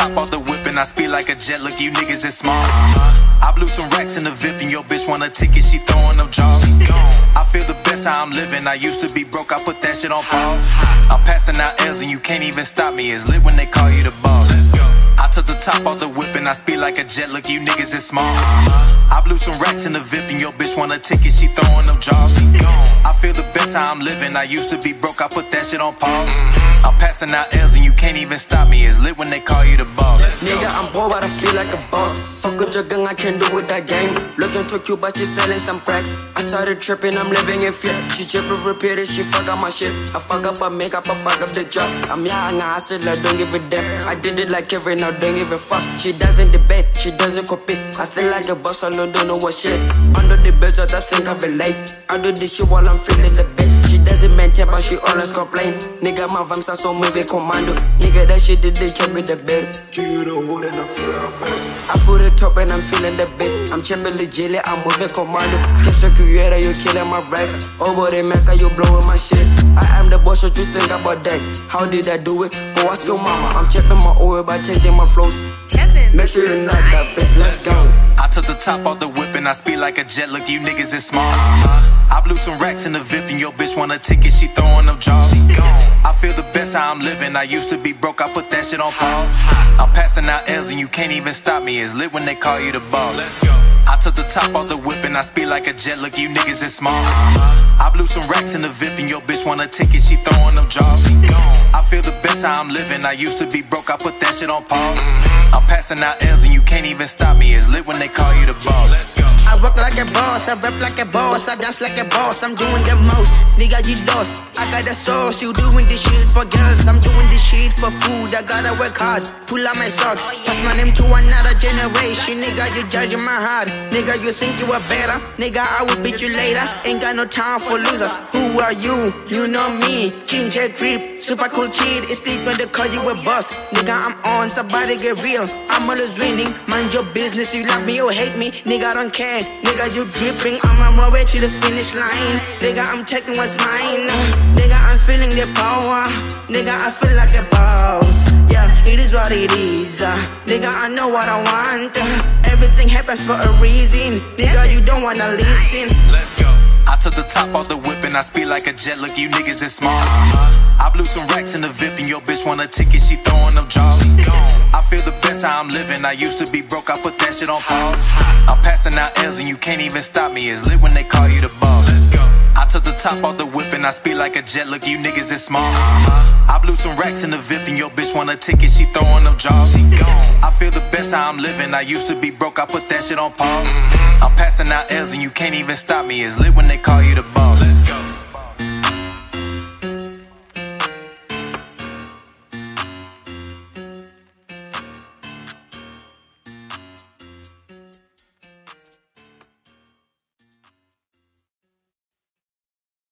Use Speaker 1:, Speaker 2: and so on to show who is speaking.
Speaker 1: top off the whip and I speed like a jet. Look, you niggas is smart. I blew some racks in the VIP and your bitch want a ticket, she throwing up jaws. I feel the best how I'm living. I used to be broke, I put that shit on pause. I'm passing out L's and you can't even stop me. It's lit when they call you the boss. I took the top off the whip and I speed like a jet. Look, you niggas is smart. I blew some racks in the VIP and your bitch want a ticket, she throwing up jaws. I feel the best how I'm living. I used to be broke, I put that shit on pause. I'm passing out L's and you can't even stop me. It's lit when they call you the boss.
Speaker 2: Nigga, I'm bored, but I feel like a boss. Fuck with your gun, I can't do with that gang. Looking too cute, but she selling some cracks. I started tripping, I'm living in fear. She tripping, repeated, she fuck up my shit. I fuck up her makeup, I fuck up the drop. I'm young, I hustle, I don't give a damn. I did it like every now, don't give a fuck. She doesn't debate, she doesn't copy. I feel like a boss, I don't know what shit. Under the bed, I think I relate. I do this shit while I'm feeling the bed. She doesn't maintain, but she always complain. Nigga, my vibes are so moving commando. Nigga, that shit did they kept me the bed. Give you the hood and I'm feeling her best. I feel the top and I'm feeling the bed. I'm champion legit, I'm moving commando. Catch a creator, you killing my racks. Over the Mecca, you blowing my shit. I am the boss, what you think about that? How did I do it? Go ask your mama. I'm checking my oil by changing my flows. Make sure you knock that bitch, let's go.
Speaker 1: I took the top off the whip and I speed like a jet. Look, you niggas is smart. I blew some racks in the VIP and your bitch want a ticket, she throwing up jaws. I feel the best how I'm living. I used to be broke, I put that shit on pause. I'm passing out L's and you can't even stop me. It's lit when they call you the boss. I took the top off the whip and I speed like a jet. Look, you niggas is smart. I blew some racks in the VIP and your bitch want a ticket, she throwing up jaws. I feel the best how I'm living. I used to be broke, I put that shit on pause. I'm passing out L's and you can't even stop me. It's lit when they call you the boss.
Speaker 3: I work like a boss, I rap like a boss, I dance like a boss, I'm doing the most. Nigga, you lost, I got the sauce. You doing this shit for girls, I'm doing this shit for food. I gotta work hard, pull out my socks, pass my name to another generation. Nigga, you judging my heart. Nigga, you think you were better. Nigga, I will beat you later. Ain't got no time for losers. Who are you? You know me, King J Grip, super cool kid. It's deep when they call you a boss. Nigga, I'm on, somebody get real. I'm always winning, mind your business. You love me or hate me, nigga, I don't care. Nigga, you dripping, I'm on my way to the finish line. Nigga, I'm taking what's mine. Nigga, I'm feeling the power. Nigga, I feel like a boss. Yeah, it is what it is. Nigga, I know what I want. Everything happens for a reason. Nigga, you don't wanna listen.
Speaker 1: Let's go. I took the top off the whip and I speed like a jet. Look, you niggas is smart. I blew some racks in the VIP and your bitch want a ticket, she throwing up jaws. I feel the best how I'm living. I used to be broke, I put that shit on pause. I'm passing out L's and you can't even stop me. It's lit when they call you the boss. I took the top off the whip and I speed like a jet. Look, you niggas is smart. I blew some racks in the VIP and your bitch want a ticket, she throwing up jaws. I feel the best how I'm living. I used to be broke, I put that shit on pause. I'm passing out L's and you can't even stop me. It's lit when they call you the boss.